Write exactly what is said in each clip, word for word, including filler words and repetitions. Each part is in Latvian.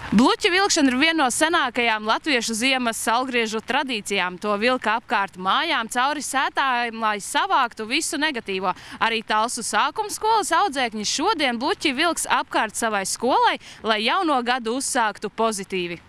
Bluķa vilkšana ir viena no senākajām latviešu ziemas saulgriežu tradīcijām. To vilka apkārt mājām cauri sētājiem, lai savāktu visu negatīvo. Arī Talsu sākuma skolas audzēkņi šodien Bluķi vilks apkārt savai skolai, lai jauno gadu uzsāktu pozitīvi.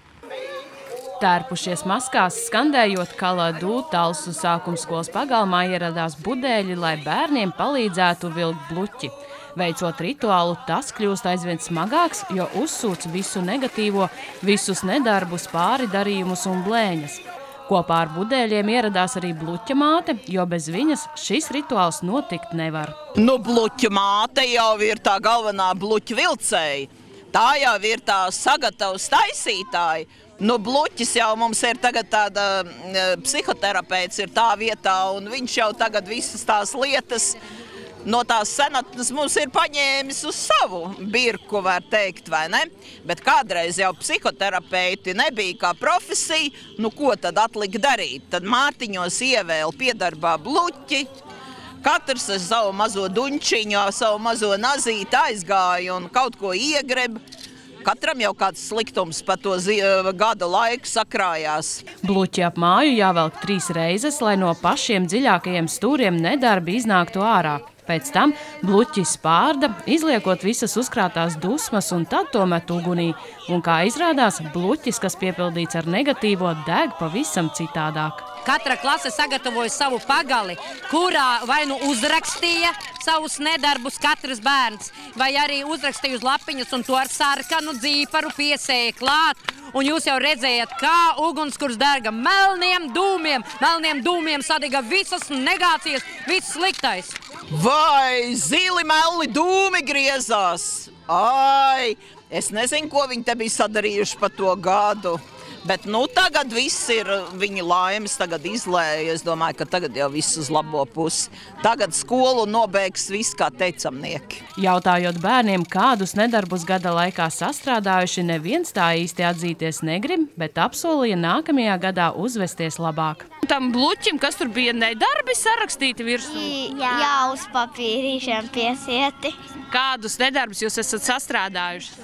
Tērpušies maskās, skandējot kaladu, Talsu sākuma skolas pagalmā ieradās budēļi, lai bērniem palīdzētu vilkt bluķi. Veicot rituālu, tas kļūst aizvien smagāks, jo uzsūc visu negatīvo, visus nedarbus, pāridarījumus un blēņas. Kopā ar budēļiem ieradās arī bluķa māte, jo bez viņas šis rituāls notikt nevar. Nu, bluķa māte jau ir tā galvenā bluķa vilcēja. Tā jau ir tā sagatavs taisītāja. Nu, bluķis jau mums ir tagad tāda psihoterapeits ir tā vietā, un viņš jau tagad visas tās lietas no tās senatnes mums ir paņēmis uz savu birku, var teikt, vai ne? Bet kādreiz jau psihoterapeiti nebija kā profesija, nu ko tad atlika darīt? Tad Mārtiņos ievēl piedarbā bluķi, katrs ar savu mazo duņčiņu, savu mazo nazīti aizgāja un kaut ko iegreb. Katram jau kāds sliktums pa to gada laiku sakrājās. Bluķi ap māju jāvelk trīs reizes, lai no pašiem dziļākajiem stūriem nedarbi iznāktu ārā. Pēc tam bluķi spārda, izliekot visas uzkrātās dusmas un tad to met ugunī. Un kā izrādās, bluķis, kas piepildīts ar negatīvo, deg pavisam citādāk. Katra klase sagatavoja savu pagali, kurā vai nu uzrakstīja savus nedarbus katrs bērns, vai arī uzrakstīja uz lapiņas un to ar sarkanu dzīparu piesēja klāt. Un jūs jau redzējat, kā ugunskurs dega melniem dūmiem, melniem dūmiem sadega visas negācijas, viss sliktais. Vai zili melni dūmi griezās? Ai, es nezinu, ko viņi te bija sadarījuši pa to gadu. Bet nu tagad viss ir, viņi laimes tagad izlēja, es domāju, ka tagad jau viss uz labo pusi. Tagad skolu nobeigs viss kā teicamnieki. Jautājot bērniem, kādus nedarbus gada laikā sastrādājuši, neviens tā īsti atzīties negrib, bet apsolīja nākamajā gadā uzvesties labāk. Tam bluķim, kas tur bija nedarbi sarakstīti virsū? Jā, Jā uz papīrīšiem piesieti. Kādus nedarbus jūs esat sastrādājuši?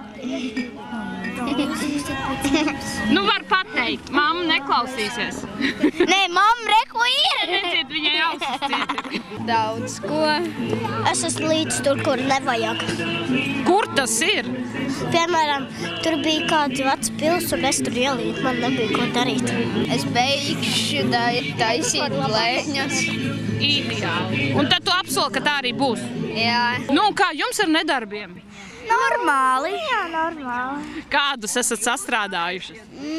Nu, var pateikt, mamma neklausīsies. Nē, mamma reku ir. Redziet, viņai ausis ciet. Daudz ko. Es esmu līdz tur, kur nevajag. Kur tas ir? Piemēram, tur bija kāds vecs pils, un es tur ielīdu, man nebija ko darīt. Es beigšu taisīt blēņas. Ideāli. Un tad tu apsoli, ka tā arī būs? Jā. Nu, un kā jums ar nedarbiem? Normāli. Jā, normāli. Kādus esat sastrādājuši?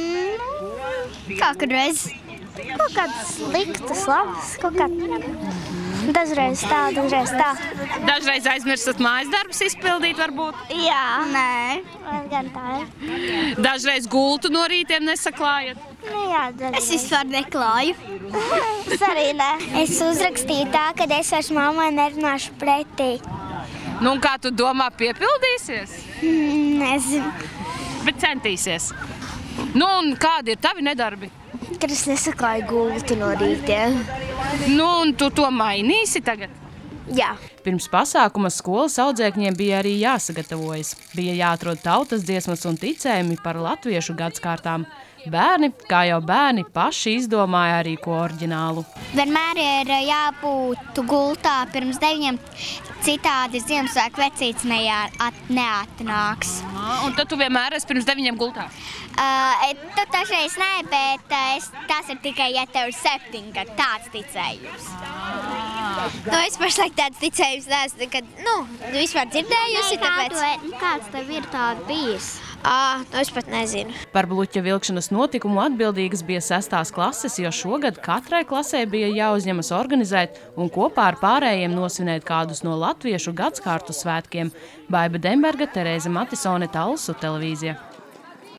Mm, kā reiz. Kaut kādas sliktas, labas, kaut kā. Dažreiz tā, dažreiz tā. Dažreiz aizmirstat mājas darbus izpildīt, varbūt? Jā. Nē, gan tā ir. Dažreiz gultu no rītiem nesaklājat? Nu jā, dažreiz. Es vispār neklāju. Es arī ne. Es uzrakstīju tā, ka es vairs mammai nerunāšu pretī. Nu, un kā tu domā, piepildīsies? Mm, nezinu. Bet centīsies. Nu, un kādi ir tavi nedarbi? Kad es nesaklāju gultu no rītiem. Nu, un tu to mainīsi tagad? Jā. Pirms pasākuma skolas audzēkņiem bija arī jāsagatavojas. Bija jāatrod tautas dziesmas un ticējumi par latviešu gadskārtām. Bērni, kā jau bērni, paši izdomāja arī ko oriģinālu. Vienmēr ir jābūt gultā pirms deviņiem, citādi Ziemassvētku vecītis neatnāks. Un tad tu vienmēr esi pirms deviņiem gultā? Uh, tu tašreiz nē, bet uh, es, tas ir tikai, ja tev ir septiņi gadi, tāds ticējums. Nu, es pašlaik tāds ticējums neesmu, kad, nu, vispār dzirdējusi, tāpēc... Kāds tev ir tāda bijis? Ā, nu es pat nezinu. Par bluķa vilkšanas notikumu atbildīgas bija sestās klases, jo šogad katrai klasē bija jāuzņemas organizēt un kopā ar pārējiem nosvinēt kādus no latviešu gadskārtu svētkiem. Baiba Demberga, Terēze Matisone, Talsu televīzija.